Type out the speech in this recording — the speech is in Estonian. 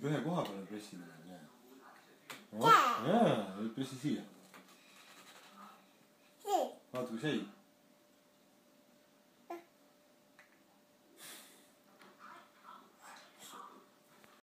ühe koha peale pressimine. Jaa, nüüd pressi siia. vaata kui säi.